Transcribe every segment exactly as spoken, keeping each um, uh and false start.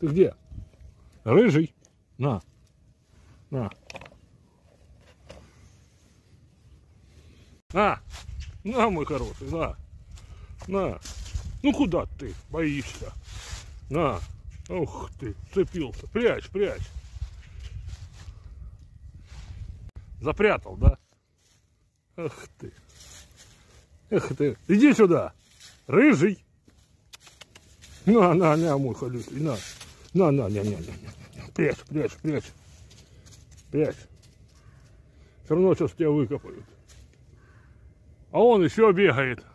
Ты где? Рыжий? На. На. На. На, мой хороший, на. На. Ну куда ты боишься? На. Ух ты, цепился. Прячь, прячь. Запрятал, да? Ах ты. Эх ты. Иди сюда. Рыжий. На, на, на, мой халютый, на. На, на, на, на, на, на. Прячь, прячь, прячь. Прячь. Все равно сейчас тебя выкопают. А он еще бегает.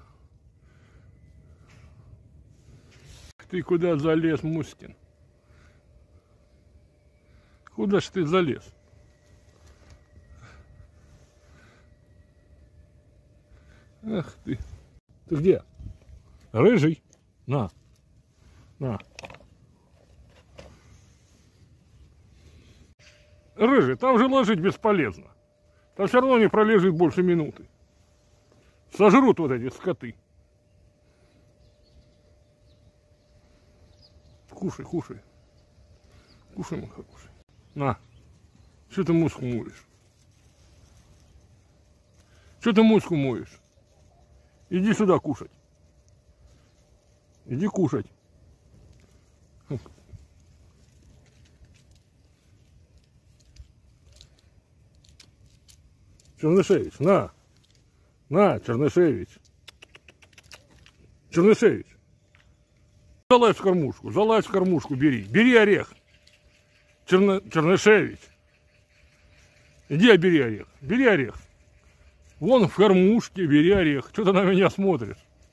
Ты куда залез, Мускин? Куда ж ты залез? Ах ты. Ты где? Рыжий? На. На. Рыжий, там же ложить бесполезно. Там все равно не пролежит больше минуты. Сожрут вот эти скоты. Кушай, кушай. Кушай, мой хороший. На. Что ты муску моешь? Что ты муску моешь? Иди сюда кушать. Иди кушать. Чернышевич, на. На, Чернышевич. Чернышевич. Залазь в кормушку, залазь в кормушку, бери. Бери орех. Черно... Чернышевич. Иди, бери орех. Бери орех. Вон в кормушке, бери орех. Что ты на меня смотришь?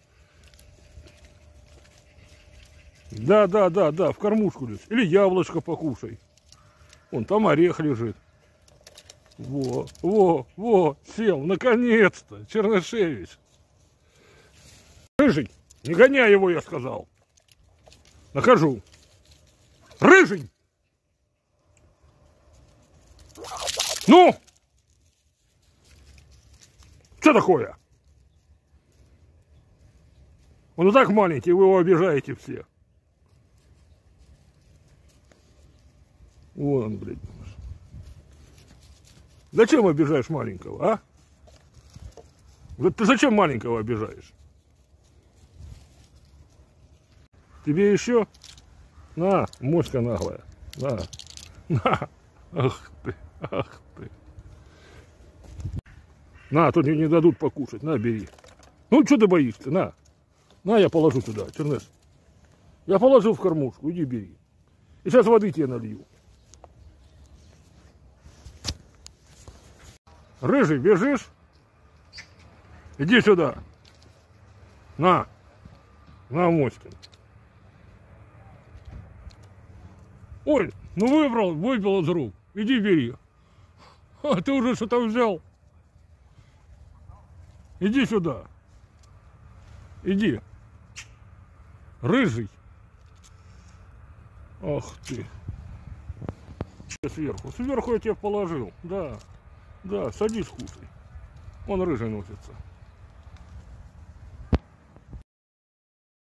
Да, да, да, да, в кормушку лезь. Или яблочко покушай. Вон там орех лежит. Во, во, во, сел, наконец-то, Чернышевич. Рыжий, не гоняй его, я сказал. Нахожу. Рыжий! Ну! Что такое? Он и так маленький, вы его обижаете все. Вон он, блядь. Зачем обижаешь маленького, а? Вот ты зачем маленького обижаешь? Тебе еще? На, моська наглая. На, на. Ах ты, ах ты. На, тут не дадут покушать. На, бери. Ну, что ты боишься? На. На, я положу туда, Чернес. Я положил в кормушку, иди бери. И сейчас воды тебе налью. Рыжий, бежишь? Иди сюда. На. На, Моськин. Ой, ну выбрал, выбил из рук. Иди бери. А, ты уже что-то взял. Иди сюда. Иди. Рыжий. Ах ты. Сверху. Сверху я тебе положил. Да. Да, садись, кушай. Он рыжий носится.